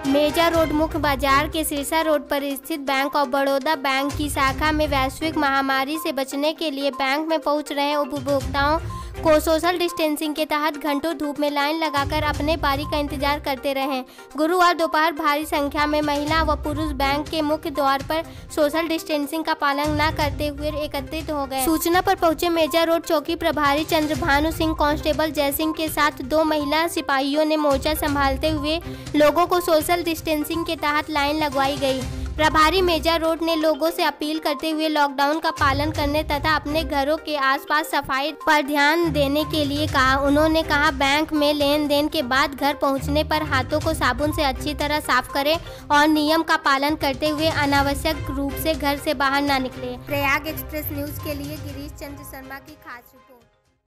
मेजा road मुख्य बाजार के सिरसा रोड पर स्थित बैंक ऑफ बड़ौदा बैंक की शाखा में वैश्विक महामारी से बचने के लिए बैंक में पहुंच रहे उपभोक्ताओं को सोशल डिस्टेंसिंग के तहत घंटों धूप में लाइन लगाकर अपने बारी का इंतजार करते रहे। गुरुवार दोपहर भारी संख्या में महिला व पुरुष बैंक के मुख्य द्वार पर सोशल डिस्टेंसिंग का पालन न करते हुए एकत्रित हो गए। सूचना पर पहुंचे मेजा रोड चौकी प्रभारी चंद्रभानु सिंह, कांस्टेबल जय सिंह के साथ 2 महिला सिपाहियों ने मोर्चा संभालते हुए लोगों को सोशल डिस्टेंसिंग के तहत लाइन लगवाई गई। प्रभारी मेजा रोड ने लोगों से अपील करते हुए लॉकडाउन का पालन करने तथा अपने घरों के आसपास सफाई पर ध्यान देने के लिए कहा। उन्होंने कहा, बैंक में लेन देन के बाद घर पहुंचने पर हाथों को साबुन से अच्छी तरह साफ करें और नियम का पालन करते हुए अनावश्यक रूप से घर से बाहर न निकले। प्रयाग एक्सप्रेस न्यूज के लिए गिरीश चंद्र शर्मा की खास रिपोर्ट।